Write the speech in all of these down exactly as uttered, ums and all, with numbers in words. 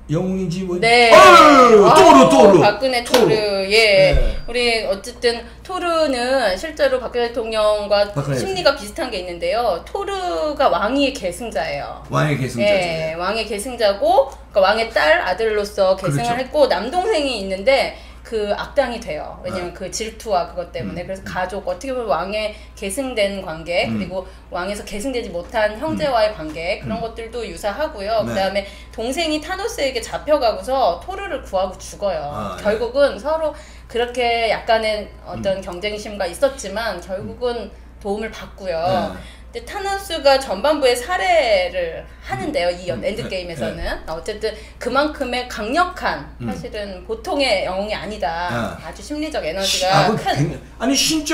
영웅인지 뭐. 네. 어휴, 토르 토르. 박근혜 토르. 토르. 예. 네. 우리 어쨌든 토르는 실제로 박근혜 대통령과 박근혜 심리가 비슷한 게 있는데요. 토르가 왕위의 계승자예요. 왕의 계승자죠. 네. 왕의 계승자고 그러니까 왕의 딸 아들로서 계승을 그렇죠. 했고 남동생이 있는데 그 악당이 돼요. 왜냐면 네. 그 질투와 그것 때문에. 음. 그래서 가족, 어떻게 보면 왕의 계승된 관계, 음. 그리고 왕에서 계승되지 못한 형제와의 관계, 그런 음. 것들도 유사하고요. 네. 그 다음에 동생이 타노스에게 잡혀가고서 토르를 구하고 죽어요. 아, 결국은 네. 서로 그렇게 약간의 어떤 음. 경쟁심과 있었지만, 결국은 도움을 받고요. 네. 근데 타노스가 전반부에 살해를 하는데요. 이 음, 엔드게임에서는. 네, 네. 어쨌든 그만큼의 강력한, 음. 사실은 보통의 영웅이 아니다. 네. 아주 심리적 에너지가 아, 큰. 굉장히, 아니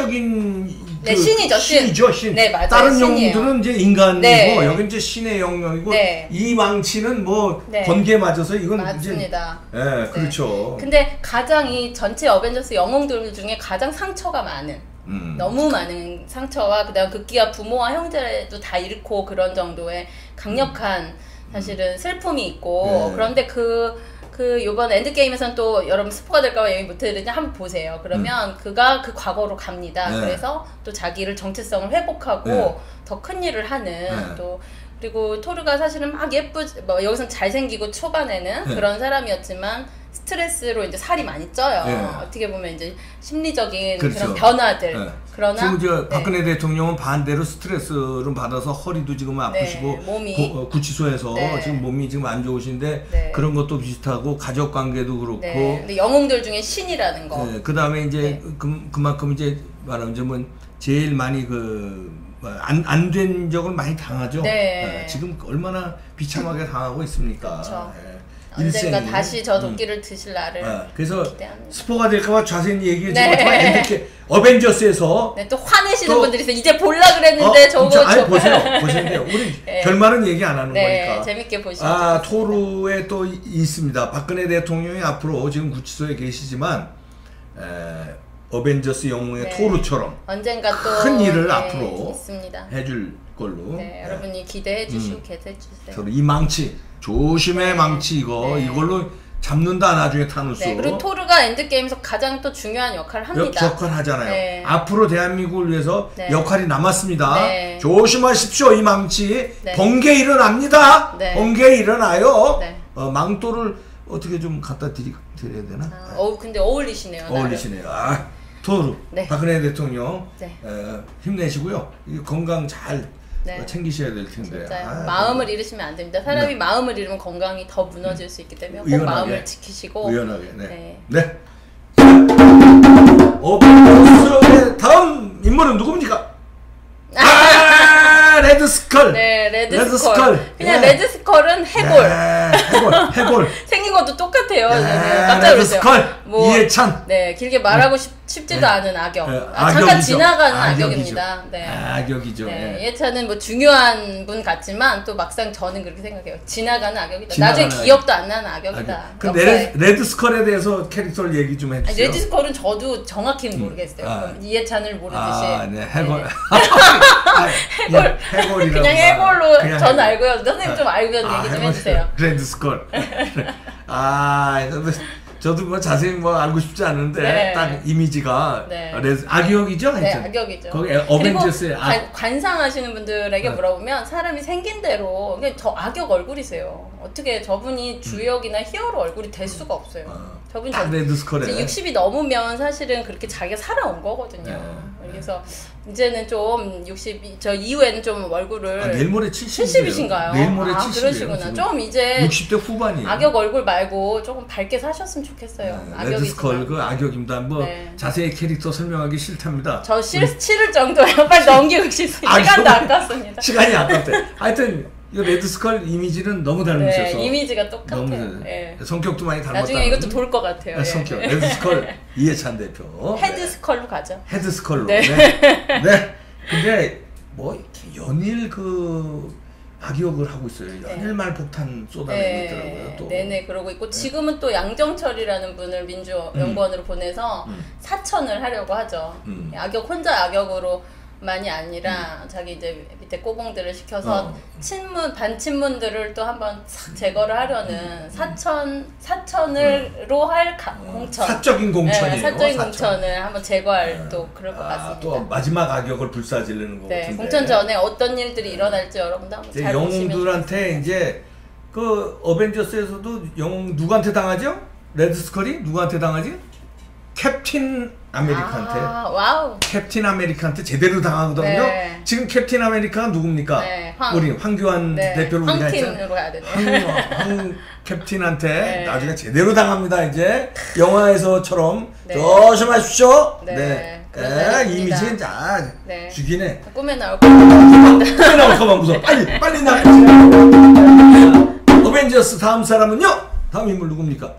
신적인 그 네, 신이죠. 신. 신이죠. 신. 네, 맞아요. 다른 신이에요. 영웅들은 이제 인간이고 네. 여기 이제 신의 영역이고 네. 이 망치는 뭐 네. 번개 맞아서 이건 맞습니다. 이제 네, 그렇죠. 네. 근데 가장 이 전체 어벤져스 영웅들 중에 가장 상처가 많은 음. 너무 많은 상처와 그다음 극기와 부모와 형제도 다 잃고 그런 정도의 강력한 사실은 슬픔이 있고 네. 그런데 그, 그 요번 엔드게임에서는 또 여러분 스포가 될까봐 얘기 못해드리는데 한번 보세요. 그러면 음. 그가 그 과거로 갑니다. 네. 그래서 또 자기를 정체성을 회복하고 네. 더 큰 일을 하는 네. 또 그리고 토르가 사실은 막 예쁘 뭐 여기선 잘생기고 초반에는 네. 그런 사람이었지만 스트레스로 이제 살이 많이 쪄요. 네. 어떻게 보면 이제 심리적인 그렇죠. 그런 변화들. 네. 그러나 지금 저 박근혜 네. 대통령은 반대로 스트레스를 받아서 허리도 지금 아프시고 네. 몸이 고, 어, 구치소에서 네. 지금 몸이 지금 안 좋으신데 네. 그런 것도 비슷하고 가족 관계도 그렇고. 네. 근데 영웅들 중에 신이라는 거. 네. 그다음에 이제 네. 그, 그만큼 이제 말하자면 제일 많이 그 안 안 된 적을 많이 당하죠. 네. 네. 지금 얼마나 비참하게 당하고 있습니까? 그렇죠. 네. 언젠가 일생이. 다시 저 도끼를 음. 드실 날을 네. 그래서 기대합니다. 스포가 될까봐 자세히 얘기해주지만 네. 어벤져스에서 네, 또 화내시는 또, 분들이 있어요. 이제 볼라 그랬는데 어, 저거 저, 아니 보세요. 보시는데요. 우리 네. 결말은 얘기 안 하는 네, 거니까. 재밌게 보시죠. 아 토르에 또 있습니다. 박근혜 대통령이 앞으로 지금 구치소에 계시지만 에, 어벤져스 영웅의 네. 토르처럼 언젠가 또 큰 일을 네, 앞으로 있습니다. 해줄 걸로. 네, 네. 여러분이 기대해 주시고 음. 계획해 주세요. 이 망치 조심해 네. 망치 이거 네. 이걸로 잡는다 나중에 타노스. 네, 그리고 토르가 엔드게임에서 가장 또 중요한 역할을 합니다. 역할 하잖아요. 네. 앞으로 대한민국을 위해서 네. 역할이 남았습니다. 네. 조심하십시오 이 망치. 네. 번개 일어납니다. 네. 번개 일어나요. 네. 어, 망토를 어떻게 좀 갖다 드리, 드려야 되나? 아, 어, 근데 어울리시네요. 어울리시네요. 아, 토르 네. 박근혜 대통령 네. 어, 힘내시고요. 건강 잘 네. 챙기셔야 될 텐데. 아, 마음을 잃으시면 안 됩니다. 사람이 네. 마음을 잃으면 건강이 더 무너질 수 있기 때문에 꼭 의연하게, 마음을 지키시고. 의연하게. 네. 네. 네. 어벤져스의 다음 인물은 누굽니까? 아, 레드스컬. 네, 레드스컬. 레드스컬. 그냥 네. 레드스컬은 해골. 네, 해골. 해골. 생긴 것도 똑같아요. 네, 깜짝 놀랐어요. 레드스컬. 뭐, 이해찬. 네, 길게 말하고 싶, 쉽지도 네. 않은 악역. 네, 아, 잠깐 지나가는 악역이죠. 악역입니다. 네. 아, 악역이죠. 네, 네. 이해찬은 뭐 중요한 분 같지만 또 막상 저는 그렇게 생각해요. 지나가는 악역이다. 지나가는 나중에 기억도 안 나는 악역이다. 근데 레드, 레드스컬에 대해서 캐릭터를 얘기 좀 해주세요. 아니, 레드스컬은 저도 정확히는 모르겠어요. 음. 아. 이해찬을 모르듯이. 아, 네, 해골. 네. 아, 해골. 해골이라고. 그냥 해골로 그냥 저는 해골. 알고요. 선생님 아, 좀 알고 아, 얘기 좀 해주세요. 레드스컬. 아, 저도 뭐 자세히 뭐 알고 싶지 않은데 네. 딱 이미지가 네. 레드, 악역이죠? 네, 악역이죠. 거기 어벤져스의 악... 관, 관상하시는 분들에게 네. 물어보면 사람이 생긴 대로 그냥 저 악역 얼굴이세요. 어떻게 저분이 주역이나 음. 히어로 얼굴이 될 수가 없어요. 어, 저분 딱 레드스컬에 육십이 넘으면 사실은 그렇게 자기가 살아온 거거든요. 네. 그래서 이제는 좀 육십 저 이후에는 좀 얼굴을 아, 내일 모레 칠십이에요. 칠십이신가요? 내일 모레 아, 칠십이에요. 그러시구나. 좀 이제 육십 대 후반이에요. 악역 얼굴 말고 조금 밝게 사셨으면 좋겠어요. 네, 레드스컬 그 악역입니다. 뭐 네. 자세히 캐릭터 설명하기 싫답니다. 저 실, 싫을 정도예요. 빨리 넘기고 싶습니다. 시간도 아깝습니다. 시간이 아깝대. 하여튼 이 레드스컬 이미지는 너무 닮으셔서 네, 이미지가 똑같아요. 너무 네. 성격도 많이 닮았다. 나중에 이것도 돌 것 같아요. 네, 성격. 예. 레드스컬 이해찬 대표. 헤드스컬로 가죠. 헤드스컬로. 네. 네. 네. 근데 뭐 연일 그 악역을 하고 있어요. 연일말 네. 폭탄 쏟아내고 네. 있더라고요. 또. 네네 그러고 있고 지금은 또 양정철이라는 분을 민주연구원으로 음. 보내서 음. 사천을 하려고 하죠. 음. 악역 혼자 악역으로 만이 아니라 음. 자기 이제 밑에 꼬봉들을 시켜서 어. 친문 반친문들을 또 한번 싹 제거를 하려는 음. 사천 사천으로 음. 할 가, 어. 공천 사적인 공천이에요. 네, 사적인 사천. 공천을 한번 제거할 네. 또 그럴 것 아, 같습니다. 또 마지막 악역을 불사지르는 거 네, 같은데. 공천 전에 어떤 일들이 일어날지 여러분도 한번 잘 보시면 영웅들한테 이제 그 어벤져스에서도 영웅 누구한테 당하죠? 레드 스컬이 누구한테 당하지? 캡틴 아메리카한테. 아, 와우. 캡틴 아메리카한테 제대로 당하거든요. 네. 지금 캡틴 아메리카가 누굽니까? 네, 황. 우리 황교안 네. 대표로 우리가 황팀으로 가야 되네. 황, 황 캡틴한테 네. 나중에 제대로 당합니다. 이제 영화에서처럼 네. 조심하십시오. 네. 네. 네. 이미지 자 네. 죽이네. 꿈에 나올 거. 꿈에 나올까봐 무서워. 빨리 빨리 나. 어벤져스 다음 사람은요? 다음 인물 누굽니까?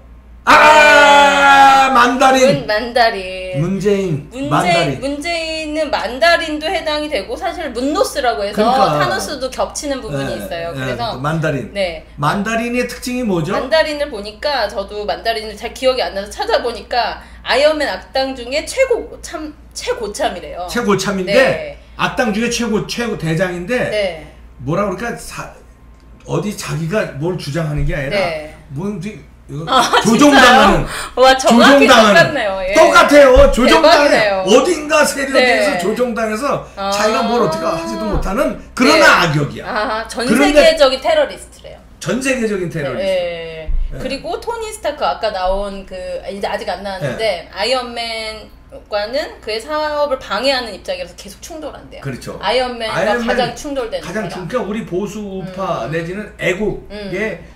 아 만다린. 문, 만다린. 문재인. 문재, 만다린. 문재인은 만다린도 해당이 되고 사실 문노스라고 해서 그러니까. 타노스도 겹치는 부분이 네, 있어요. 네, 그래서 만다린. 네. 만다린의 특징이 뭐죠? 만다린을 보니까 저도 만다린을 잘 기억이 안 나서 찾아보니까 아이언맨 악당 중에 최고 참 최고참이래요. 최고참인데 네. 악당 중에 최고 최고 대장인데 네. 뭐라 그럴까 사, 어디 자기가 뭘 주장하는 게 아니라 네. 뭔지 아, 조종당하는 와, 조종당하는 예. 똑같아요. 조종당해 어딘가 세력에서 네. 조종당해서 아 자기가 뭘 어떻게 하지도 못하는 그런 네. 악역이야. 아, 전 세계적인 테러리스트래요. 전 세계적인 테러리스트. 네. 네. 그리고 토니 스타크 아까 나온 그 이제 아직 안 나왔는데 네. 아이언맨과는 그의 사업을 방해하는 입장이라서 계속 충돌한대요. 그렇죠. 아이언맨과 아이언맨 가장 충돌되는 가장 충 그러니까 우리 보수파 음. 내지는 애국의 음.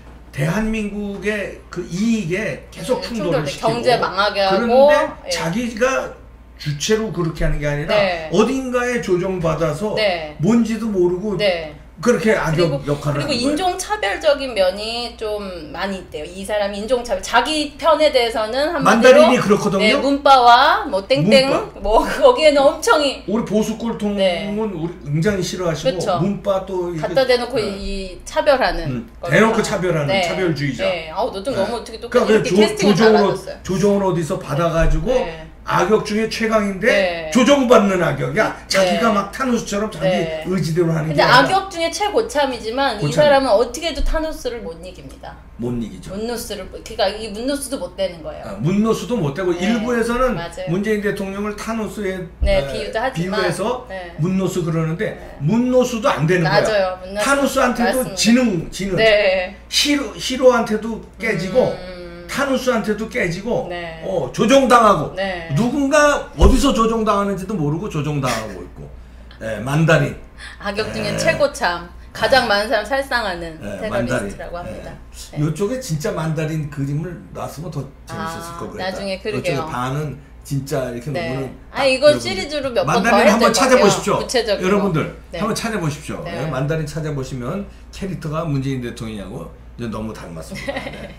대한민국의 그 이익에 계속 음, 충돌을 시키고 경제 망하게 하고 그런데 예. 자기가 주체로 그렇게 하는 게 아니라 네. 어딘가에 조정받아서 네. 뭔지도 모르고 네. 그렇게 악역 그리고, 역할을 그리고 인종차별적인 면이 좀 많이 있대요. 이 사람이 인종차별 자기 편에 대해서는 한마디로 만다린이 그렇거든요. 네, 문바와 뭐 땡땡 문바. 뭐 거기에는 엄청이 우리 보수 꼴통은 네. 우리 굉장히 싫어하시고 그쵸. 문바 또 갖다 대놓고 네. 이 차별하는 음, 대놓고 차별하는 네. 차별주의자. 네. 아우 너도 네. 너무 어떻게 또 그러니까 이렇게 캐스팅을 잘하셨어요. 조정을 어디서 받아가지고. 네. 악역 중에 최강인데 네. 조종받는 악역이야. 자기가 네. 막 타노스처럼 자기 네. 의지대로 하는 근데 게 아니라. 악역 중에 최고참이지만 고참. 이 사람은 어떻게 해도 타노스를 못 이깁니다. 못 이기죠. 문노스를 그러니까 이 문노스도 못 되는 거예요. 아, 문노스도 못 되고 네. 일부에서는 맞아요. 문재인 대통령을 타노스에 네, 에, 비유도 하지만 비유해서 네. 문노스 그러는데 네. 문노스도 안 되는 맞아요. 거야. 문노스. 타노스한테도 맞습니다. 지능 지능. 네. 히로 히로한테도 깨지고. 음. 타누스한테도 깨지고 네. 어, 조종당하고 네. 누군가 어디서 조종당하는지도 모르고 조종당하고 있고 네, 만다린 악역 중에 네. 최고참 가장 많은 사람 살상하는 네, 테러리스트라고 합니다. 네. 네. 이쪽에 진짜 만다린 그림을 놨으면 더 재밌었을 아, 거고요. 나중에 그러게요. 이쪽에 반은 진짜 이렇게 네. 보면은 아 이거 시리즈로 몇 번 더 만다린 한번 찾아보십시오. 구체적으로. 여러분들 네. 한번 찾아보십시오. 네. 만다린 찾아보시면 캐릭터가 문재인 대통령하고 너무 닮았습니다. 네.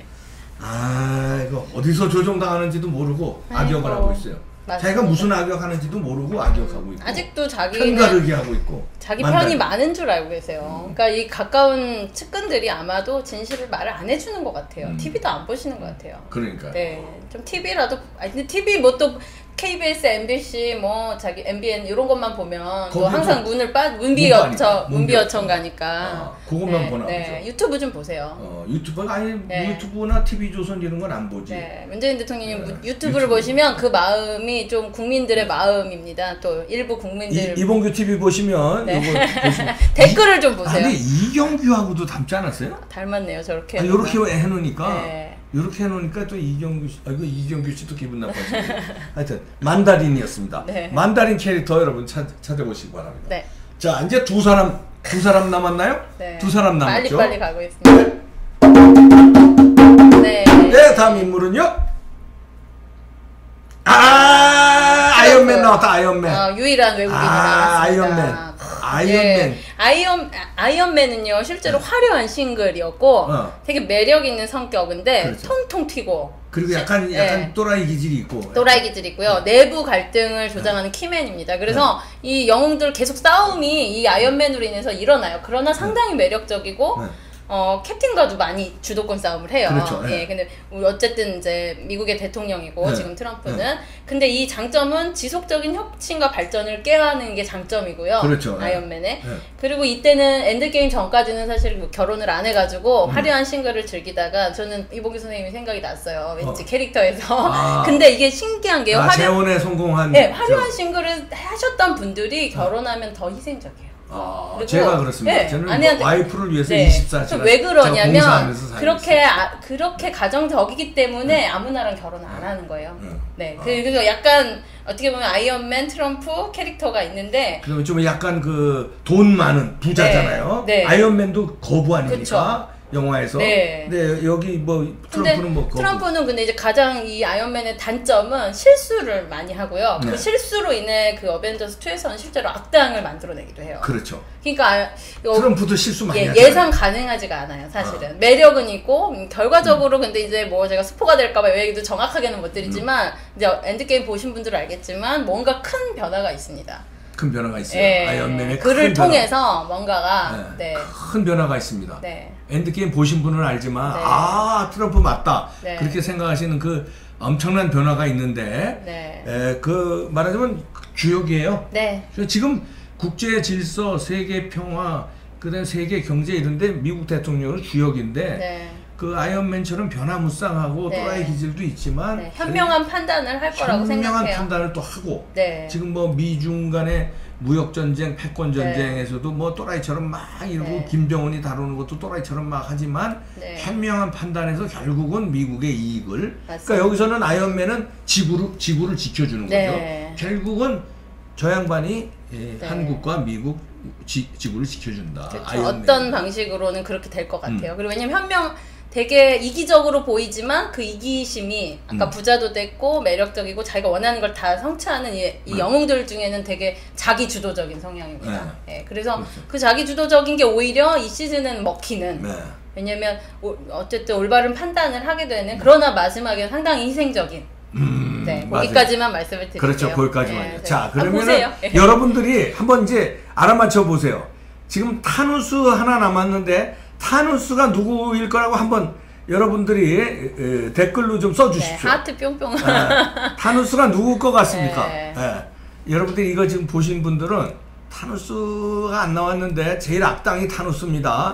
아 이거 어디서 조종당하는지도 모르고 아이고, 악역을 하고 있어요. 맞습니다. 자기가 무슨 악역 하는지도 모르고 악역하고 있고 아직도 자기는 편가르기 하고 있고 자기 만다리. 편이 많은 줄 알고 계세요. 음. 그러니까 이 가까운 측근들이 아마도 진실을 말을 안 해주는 것 같아요. 음. 티비도 안 보시는 것 같아요. 그러니까 네, 좀 티비라도 아니 근데 티비 뭐 또 케이비에스, 엠비씨, 뭐 자기 엠비엔 이런 것만 보면 또 항상 문을 빠 문비 여청 문비 여청 가니까 아, 그것만 네, 보나 네. 보죠. 유튜브 좀 보세요. 어, 유튜브가 아니 네. 유튜브나 티비조선 이런 건 안 보지. 네, 문재인 대통령이 네. 유튜브를 유튜브. 보시면 그 마음이 좀 국민들의 네. 마음입니다. 또 일부 국민들 이, 이봉규 티비 보시면 네. 이거 보시면 댓글을 좀 보세요. 아니 이경규하고도 닮지 않았어요? 닮았네요, 저렇게. 아, 이렇게 해놓으니까. 네. 이렇게 해놓으니까 또 이경규 씨, 아 이거 이경규 씨도 기분 나빠지네. 하여튼 만다린이었습니다. 네. 만다린 캐릭터 여러분 찾, 찾아보시기 바랍니다. 네. 자 이제 두 사람 두 사람 남았나요? 네. 두 사람 남았죠. 빨리 빨리 가고 있습니다. 네. 네 다음 인물은요. 아 아이언맨 나왔다. 아이언맨. 어, 유일한 외국인이 아, 나왔습니다. 아이언맨. 아이언맨. 예. 아이언, 아이언맨은요 실제로 네. 화려한 싱글이었고 어. 되게 매력 있는 성격인데 그렇죠. 통통 튀고 그리고 약간 시, 약간 네. 또라이 기질이 있고 또라이 기질이 있고요. 네. 내부 갈등을 조장하는 네. 키맨입니다. 그래서 네. 이 영웅들 계속 싸움이 이 아이언맨으로 인해서 일어나요. 그러나 상당히 매력적이고 네. 어, 캡틴과도 많이 주도권 싸움을 해요. 그렇죠. 예. 예. 근데 어쨌든 이제 미국의 대통령이고 예. 지금 트럼프는 예. 근데 이 장점은 지속적인 혁신과 발전을 꾀하는 게 장점이고요. 그렇죠. 예. 아이언맨의. 예. 그리고 이때는 엔드게임 전까지는 사실 뭐 결혼을 안 해가지고 음. 화려한 싱글을 즐기다가 저는 이봉규 선생님이 생각이 났어요. 왠지 어. 캐릭터에서. 아. 근데 이게 신기한 게요. 아, 화려... 재혼에 성공한. 네, 화려한 저- 싱글을 하셨던 분들이 결혼하면 더 희생적이에요. 아, 그리고- 제가 그렇습니다. 네, 저는 아내한테- 와이프를 위해서 네. 이십사 시간 왜 그러냐면 그렇게 있어요. 아, 그렇게 가정적이기 때문에 아무나랑 결혼 안 하는 거예요. 응. 네, 어. 그래서 약간 어떻게 보면 아이언맨, 트럼프 캐릭터가 있는데 그러면 좀 약간 그 돈 많은 부자잖아요. 네, 네. 아이언맨도 거부 아닙니까? 그쵸. 영화에서. 네. 근데 여기 뭐 근데 트럼프는 뭐 거부. 트럼프는 근데 이제 가장 이 아이언맨의 단점은 실수를 많이 하고요. 네. 그 실수로 인해 그 어벤져스 투에서는 실제로 악당을 만들어내기도 해요. 그렇죠. 그러니까 아, 요- 트럼프도 실수 많이 예, 하잖아요. 예상 가능하지가 않아요, 사실은. 매력은 있고, 음, 결과적으로 근데 이제 뭐 제가 스포가 될까봐 얘기도 정확하게는 못 드리지만, 음. 이제 엔드게임 보신 분들은 알겠지만, 뭔가 큰 변화가 있습니다. 큰 변화가 있어요. 예, 아이언맨의 그를 큰 변화. 통해서 뭔가가, 네. 네. 큰 변화가 있습니다. 네. 엔드게임 보신 분은 알지만 네. 아 트럼프 맞다 네. 그렇게 생각하시는 그 엄청난 변화가 있는데 네. 에, 그 말하자면 주역이에요. 네. 그래서 지금 국제 질서, 세계 평화, 그다음 세계 경제 이런데 미국 대통령은 주역인데 네. 그 아이언맨처럼 변화무쌍하고 네. 또라이 기질도 있지만 네. 현명한 판단을 할 거라고 현명한 생각해요. 판단을 또 하고 네. 지금 뭐 미중 간의 무역 전쟁, 패권 전쟁에서도 뭐 또라이처럼 막 이러고 네. 김정은이 다루는 것도 또라이처럼 막 하지만 네. 현명한 판단에서 결국은 미국의 이익을. 맞습니다. 그러니까 여기서는 아이언맨은 지구를 지구를 지켜주는 네. 거죠. 결국은 저 양반이 예, 네. 한국과 미국 지, 지구를 지켜준다. 그렇죠. 아이언맨. 어떤 방식으로는 그렇게 될 것 음. 같아요. 그리고 왜냐면 현명 되게 이기적으로 보이지만 그 이기심이 아까 음. 부자도 됐고 매력적이고 자기가 원하는 걸 다 성취하는 이, 이 네. 영웅들 중에는 되게 자기 주도적인 성향입니다. 예, 그래서 그렇죠. 그 자기 주도적인 게 오히려 이 시즌은 먹히는. 네. 왜냐면 오- 어쨌든 올바른 판단을 하게 되는 그러나 마지막에 상당히 희생적인. 음, 네, 맞아요. 거기까지만 말씀을 드릴게요. 그렇죠. 거기까지만요. 네, 자, 네. 그러면 보세요. 예. 여러분들이 한번 이제 알아맞혀 보세요. 지금 타누스 하나 남았는데 타누스가 누구일 거라고 한번 여러분들이 에, 댓글로 좀 네, 써주십시오. 하트 뿅뿅. 예, 타누스가 누구 것 같습니까? 네. 예. 여러분들이 이거 지금 보신 분들은 타누스가 안 나왔는데 제일 악당이 타누스입니다.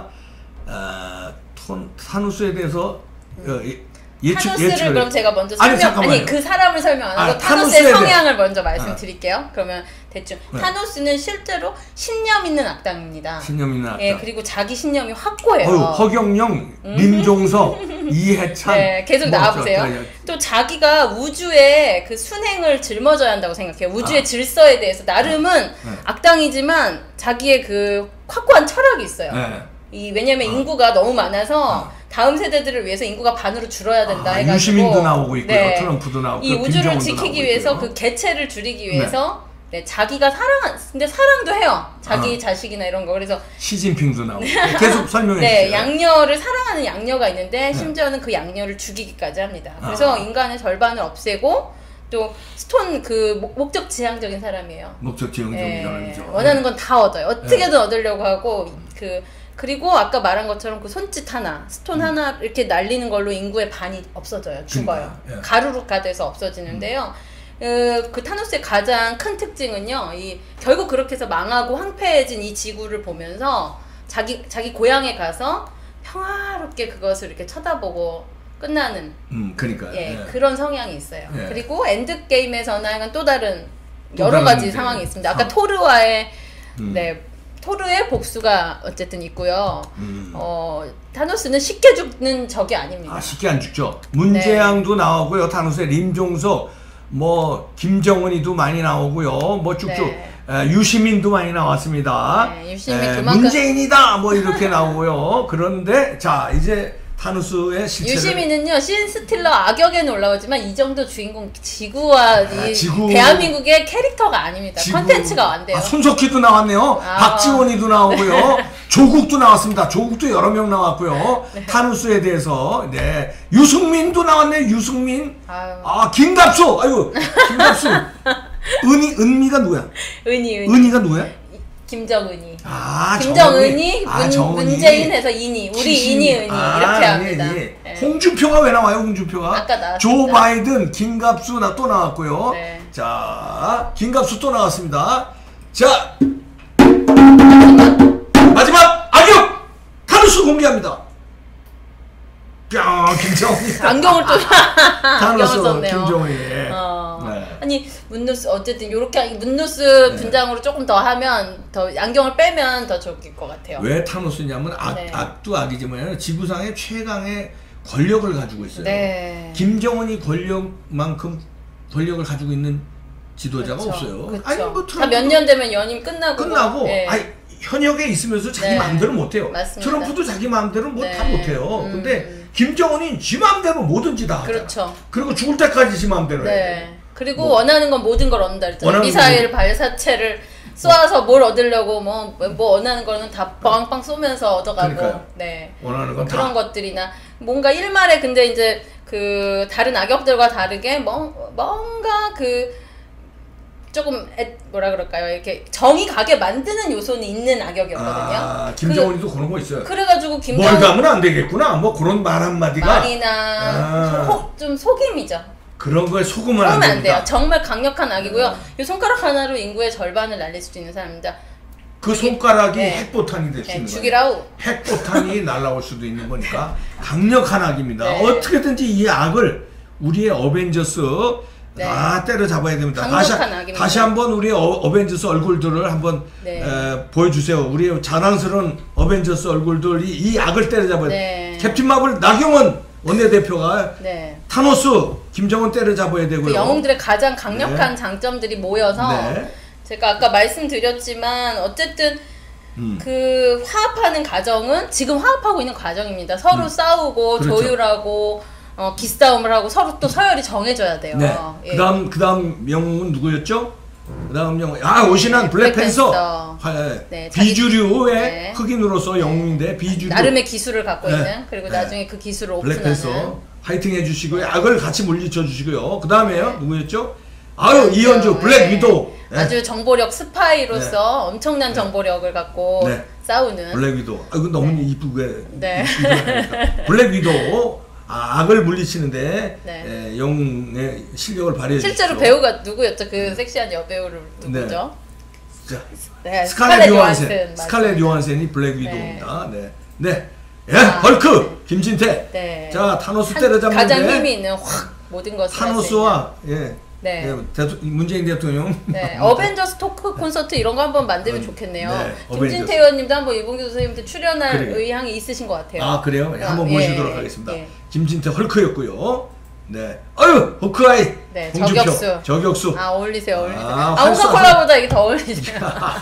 어, 톤, 타누스에 대해서 어, 예- 예측, 타노스를 예측을 그럼 제가 먼저 아니, 설명 잠깐만요. 아니 그 사람을 설명 안 하고 아, 타노스의 타노스에 성향을 먼저 말씀드릴게요. 그러면 대충 네. 타노스는 실제로 신념 있는 악당입니다. 신념 있는 악당. 예, 그리고 자기 신념이 확고해요. 어휴, 허경영, 민종석, 이해찬. 네, 계속 뭐 나와보세요. 어쩌- 또 자기가 우주의 그 순행을 짊어져야 한다고 생각해요. 우주의 아. 질서에 대해서 나름은 네. 악당이지만 자기의 그 확고한 철학이 있어요. 네. 이 왜냐면 아. 인구가 너무 많아서 아. 다음 세대들을 위해서 인구가 반으로 줄어야 된다 아, 해가지고 유시민도 나오고 있고요. 네. 트럼프도 나오고 이 우주를 김정은도 지키기 나오고 위해서 있고요. 그 개체를 줄이기 위해서 네, 자기가 사랑한 근데 사랑도 해요. 자기 아. 자식이나 이런 거. 그래서 시진핑도 나오고 계속 설명해 네, 주세요. 양녀를 사랑하는 양녀가 있는데 심지어는 그 양녀를 죽이기까지 합니다. 그래서 아. 인간의 절반을 없애고 또 스톤 그 목- 목적 지향적인 사람이에요. 목적 지형적인 예, 사람이죠. 원하는 건 다 얻어요. 어떻게든 네. 얻으려고 하고 그 그리고 아까 말한 것처럼 그 손짓 하나, 스톤 하나 이렇게 날리는 걸로 인구의 반이 없어져요. 죽어요. 음. 그러니까요. 예. 가루가 돼서 없어지는데요. 그, 그 타노스의 가장 큰 특징은요. 이 결국 그렇게 해서 망하고 황폐해진 이 지구를 보면서 자기 자기 고향에 가서 평화롭게 그것을 이렇게 쳐다보고 끝나는 음, 그러니까. 예, 예. 그런 성향이 있어요. 예. 그리고 엔드 게임에서는 약간 또 다른 또 여러 다른 가지 이제 상황이 있습니다. 아까 상- 토르와의 음. 네 토르의 복수가 어쨌든 있고요. 음. 어 타노스는 쉽게 죽는 적이 아닙니다. 아, 쉽게 안 죽죠. 문재양도 네. 나오고요. 타노스의 림종석, 뭐 김정은이도 많이 나오고요. 뭐 쭉쭉 네. 에, 유시민도 많이 나왔습니다. 네, 유시민 에, 그만큼- 문재인이다 뭐 이렇게 나오고요. 그런데 자 이제 타누스의 실체를 유시민은요 신 스틸러 악역에는 올라오지만 이 정도 주인공 지구와 이 지구- 대한민국의 캐릭터가 아닙니다. 지구- 컨텐츠가 안 돼요. 아, 손석희도 나왔네요. 아. 박지원이도 나오고요. 조국도 나왔습니다. 조국도 여러 명 나왔고요. 타누스에 대해서 네 유승민도 나왔네. 유승민. 아유. 아 김갑수. 아유 김갑수. 은희 은미가 누구야? 은희 은희 은희가 누구야? 김정은이. 아, 김정은이, 문, 아, 문재인 해서 인이. 우리 키시. 인이, 은이. 아, 이렇게 합니다. 예, 예. 네. 홍준표가 왜 나와요, 홍준표가? 아까 나왔습니다. 조 바이든, 김갑수 나 또 나왔고요. 네. 자, 김갑수 또 나왔습니다. 자, 마지막 악역! 타누스 공개합니다. 뿅, 김정은이. 안경을 또, 안경을 타누스, 썼네요. 김정은이. 어. 네. 아니 문누스 어쨌든 요렇게 문누스 네. 분장으로 조금 더 하면 더 안경을 빼면 더 좋을 것 같아요. 왜 타노스냐면 악, 네. 악도 악이지만 지구상의 최강의 권력을 가지고 있어요. 네. 김정은이 권력만큼 권력을 가지고 있는 지도자가 그쵸. 없어요. 그쵸. 아니 뭐 다 몇 년 되면 연임 끝나고 끝나고 네. 아니, 현역에 있으면서 자기 네. 마음대로 못해요. 맞습니다. 트럼프도 자기 마음대로 뭐 다 네. 못해요. 음. 근데 김정은이 지 마음대로 뭐든지 다 하잖아. 그렇죠. 그리고 죽을 때까지 지 마음대로 해요. 네. 그리고 뭐. 원하는 건 모든 걸 얻는다 그랬잖아요. 원하는 미사일 발사체를 쏘아서 뭘 얻으려고 뭐, 뭐 원하는 거는 다 빵빵 쏘면서 얻어가고 그러니까요. 네. 원하는 건 그런 다. 것들이나 뭔가 일말에 근데 이제 그 다른 악역들과 다르게 뭐, 뭔가 그 조금 애, 뭐라 그럴까요? 이렇게 정이 가게 만드는 요소는 있는 악역이었거든요. 아, 김정은이도 그, 런 거 있어요. 그래가지고 김정은 뭘 가면 안 되겠구나. 뭐 그런 말 한마디가 말이나 아. 소- 좀 속임이죠. 그런 거에 속으면 안 그러면 안 됩니다. 돼요. 정말 강력한 악이고요. 음. 이 손가락 하나로 인구의 절반을 날릴 수 있는 사람입니다. 그 손가락이 네. 핵포탄이 될 수 네, 있는 거예요. 죽이라우. 핵포탄이 날아올 수도 있는 거니까 강력한 악입니다. 네. 어떻게든지 이 악을 우리의 어벤져스 네. 다 때려잡아야 됩니다. 강력한 다시, 악입니다. 다시 한번 우리 어, 어벤져스 얼굴들을 한번 네. 에, 보여주세요. 우리 자랑스러운 어벤져스 얼굴들이 이 악을 때려잡아야 돼요. 네. 캡틴 마블 나경원 원내대표가 네. 타노스 김정은 때려잡아야 되고요. 그 영웅들의 가장 강력한 네. 장점들이 모여서 네. 제가 아까 말씀드렸지만 어쨌든 음. 그 화합하는 과정은 지금 화합하고 있는 과정입니다. 서로 음. 싸우고 그렇죠. 조율하고 어, 기싸움을 하고 서로 또 서열이 정해져야 돼요. 네. 예. 그다음 그다음 영웅은 누구였죠? 그다음 영웅 아 오신한 블랙팬서. 블랙팬서. 아, 네, 자기- 비주류의 네. 흑인으로서 영웅인데 비주류. 나름의 기술을 갖고 네. 있는 그리고 네. 나중에 그 기술을 오픈하는 블랙팬서 화이팅 해주시고요. 악을 같이 물리쳐 주시고요. 그 다음에요 네. 누구였죠? 아유 이현주 블랙 네. 위도우. 네. 아주 정보력 스파이로서 엄청난 정보력을 갖고 네. 싸우는 블랙 위도우. 아 이거 너무 이쁘게. 네. 이쁘게 블랙 위도우. 아, 악을 물리치는데 네. 에, 영웅의 실력을 발휘해 주시죠. 실제로 배우가 누구였죠? 그 섹시한 여배우를 누구죠? 자, 네, 스칼렛 요한센. 요한슨, 스칼렛 맞아요. 요한센이 블랙 위도우입니다. 네. 네. 예, 아, 헐크 김진태. 네. 자, 타노스 한- 때려잡는데 가장 힘이 있는 확 모든 것을 타노스와 예. 네. 예, 대토, 문재인 대통령. 네, 어벤져스 토크 콘서트 이런 거 한번 만들면 음, 좋겠네요. 네, 김진태 어벤져스. 의원님도 한번 이봉규 선생님도 출연할 그래요. 의향이 있으신 것 같아요. 아, 그래요? 예, 한번 예, 모시도록 예, 하겠습니다. 예. 김진태 헐크였고요. 네. 아유, 호크아이. 네, 홍준표. 저격수. 저격수. 아 어울리세요, 어울리세요. 아, 아, 활사- 홍카콜라보다 이게 더 어울리세요.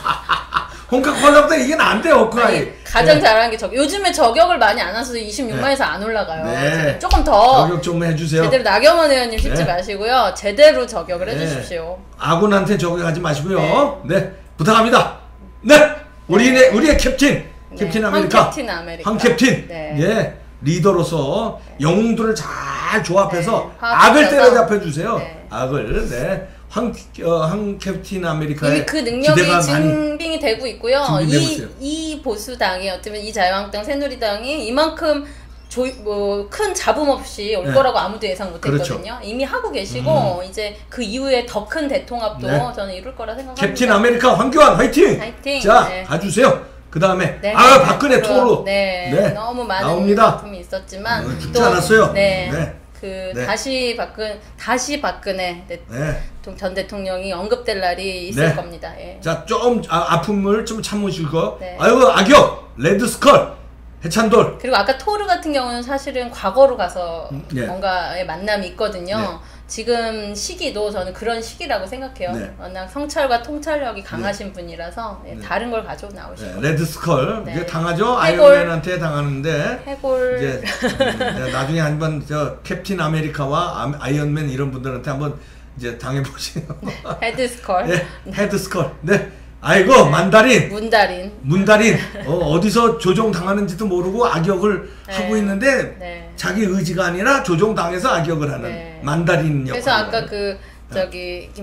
홍카콜라보다 이게 안 돼, 호크아이. 아니, 가장 네. 잘하는 게 저격. 요즘에 저격을 많이 안 해서 이십육만에서 안 올라가요. 네. 조금 더 저격 좀 해주세요. 제대로 나경원 의원님 씹지 네. 마시고요. 제대로 저격을 네. 해주십시오. 아군한테 저격하지 마시고요. 네. 부탁합니다. 네. 우리의, 우리의 캡틴. 캡틴 네, 아메리카. 황 캡틴 아메리카. 황 캡틴. 네. 예. 리더로서 영웅들을 잘 조합해서 네, 악을 화합시켜서. 때려잡혀 주세요. 네. 악을. 네. 황, 어, 황 캡틴 아메리카의 이미 그 능력이 기대가 많이 증빙이 되고 있고요. 증빙되고 이, 있어요. 이 보수당이 어쩌면 이 자유한국당, 새누리당이 이만큼 조, 뭐, 큰 잡음 없이 올 네. 거라고 아무도 예상 못 그렇죠. 했거든요. 이미 하고 계시고, 이제 그 이후에 더 큰 대통합도 네. 저는 이룰 거라 생각합니다. 캡틴 아메리카 황교안 화이팅! 화이팅! 자, 네. 가주세요. 그 다음에 네. 아 박근혜 그리고, 토로 네, 너무 많은 나옵니다. 작품이 있었지만 어, 죽지 않았어요. 네, 네. 그 네. 다시 박근 다시 박근혜 대, 네. 전 대통령이 언급될 날이 있을 네. 겁니다. 예. 자, 좀 아, 아픔을 좀 참으시고 네. 아이고 악역 레드스컬 해찬돌 그리고 아까 토르 같은 경우는 사실은 과거로 가서 음, 네. 뭔가의 만남이 있거든요. 네. 지금 시기도 저는 그런 시기라고 생각해요. 네. 워낙 성찰과 통찰력이 강하신 분이라서 예, 네. 다른 걸 가지고 나오실 네, 거예요. 레드스컬 네. 이게 당하죠. 해골. 아이언맨한테 당하는데 해골 이제 음, 네, 나중에 한번 저 캡틴 아메리카와 아, 아이언맨 이런 분들한테 한번 이제 당해 보세요. 헤드스컬 네, 헤드스컬. 네. 아이고 만다린 문달인 문달인 어, 어디서 조종 당하는지도 모르고 악역을 네. 하고 있는데 네. 자기 의지가 아니라 조종 당해서 악역을 하는 네. 만다린 역할. 그래서 아까 그 저기 김,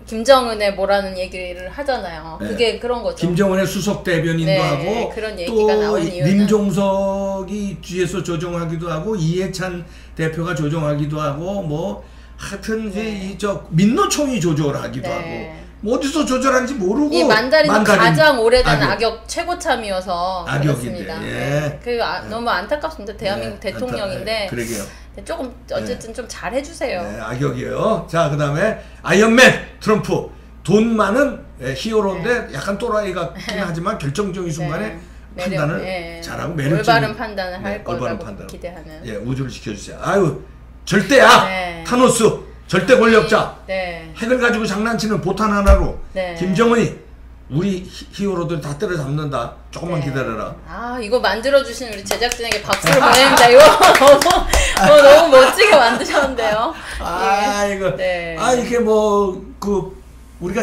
김정은의 뭐라는 얘기를 하잖아요. 네. 그게 그런 거죠. 김정은의 수석 대변인도 네, 하고 그런 얘기가 또 나온 이유는 林종석이 뒤에서 조정하기도 하고 이해찬 대표가 조정하기도 하고 뭐 하여튼 이제 네. 이저 민노총이 조절하기도 네. 하고 뭐 어디서 조절하는지 모르고 이 만다린은 만다린 가장 오래된 악역. 악역, 최고참이어서 악역인데, 그렇습니다. 예. 네. 그 아, 너무 안타깝습니다. 대한민국 네, 대통령인데 안타- 네, 그러게요. 조금 어쨌든 좀 잘해주세요. 네, 악역이에요. 자, 그 다음에 아이언맨 트럼프 돈 많은 예, 히어로인데 약간 또라이 같긴 하지만 결정적인 순간에 네. 판단을 매력, 예. 잘하고 매력적인 올바른 판단을 할 네, 올바른 거라고 판단을. 기대하는. 예, 우주를 지켜주세요. 아유, 절대야. 네. 타노스 절대 권력자. 네. 핵을 가지고 장난치는 보탄 하나로 네. 김정은이 우리 히- 히어로들 다 때려잡는다. 조금만 네. 기다려라. 아 이거 만들어주신 우리 제작진에게 박수를 보냅니다. 이거 너무, 어, 너무 멋지게 만드셨는데요. 아 예. 이거 네. 아 이게 뭐 그 우리가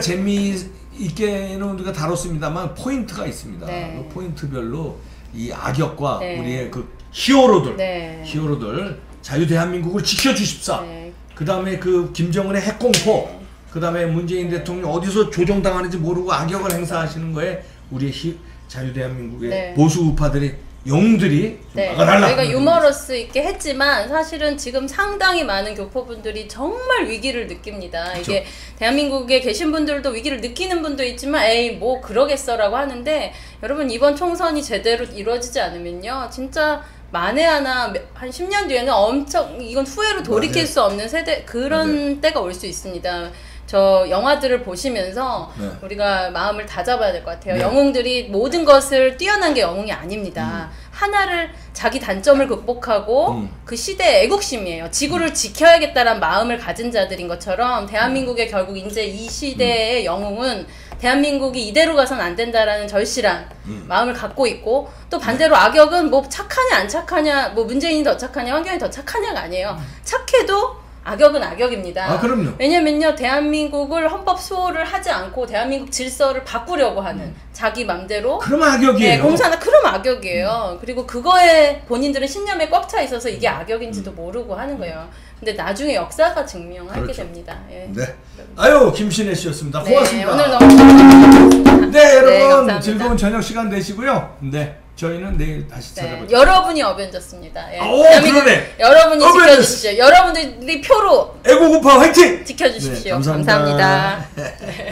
재미있게는 우리가 다뤘습니다만 포인트가 있습니다. 네. 그 포인트별로 이 악역과 네. 우리의 그 히어로들 네. 히어로들 자유 대한민국을 지켜주십사. 네. 그 다음에 그 김정은의 핵공포. 네. 그 다음에 문재인 대통령 어디서 조종당하는지 모르고 악역을 행사하시는 거에 우리의 히, 자유 대한민국의 네. 보수 우파들이 영웅들이 좀 네, 막아달라. 저희가 유머러스 있게 했지만 사실은 지금 상당히 많은 교포분들이 정말 위기를 느낍니다. 그쵸. 이게 대한민국에 계신 분들도 위기를 느끼는 분도 있지만 에이 뭐 그러겠어라고 하는데 여러분 이번 총선이 제대로 이루어지지 않으면요 진짜 만에 하나 한 십 년 뒤에는 엄청 이건 후회로 돌이킬 맞아요. 수 없는 세대 그런 맞아요. 때가 올 수 있습니다. 저 영화들을 보시면서 네. 우리가 마음을 다잡아야 될 것 같아요. 네. 영웅들이 모든 것을 뛰어난 게 영웅이 아닙니다. 음. 하나를 자기 단점을 극복하고 음. 그 시대의 애국심이에요. 지구를 지켜야겠다는 마음을 가진 자들인 것처럼 대한민국의 결국 이제 이 시대의 영웅은 대한민국이 이대로 가선 안 된다라는 절실한 음. 마음을 갖고 있고 또 반대로 악역은 뭐 착하냐 안 착하냐 뭐 문재인이 더 착하냐 환경이 더 착하냐가 아니에요. 착해도 악역은 악역입니다. 아, 그럼요. 왜냐면요 대한민국을 헌법 수호를 하지 않고 대한민국 질서를 바꾸려고 하는 음. 자기 맘대로 그럼 악역이에요. 네, 공사나 그럼 악역이에요. 그리고 그거에 본인들은 신념에 꽉 차 있어서 이게 악역인지도 모르고 하는 거예요. 근데 나중에 역사가 증명하게 그렇죠. 됩니다. 예. 네. 아유 김신혜 씨였습니다. 네, 고맙습니다. 오늘 너무 감사합니다. 네 여러분 감사합니다. 즐거운 저녁 시간 되시고요. 네 저희는 내일 다시 네, 찾아뵙죠. 여러분이 어벤져스입니다. 예. 오, 대한민국 그러네. 여러분이 어벤져스. 지켜주십시오. 여러분들이 표로 애국우파 화이팅! 지켜주십시오. 네, 감사합니다. 감사합니다.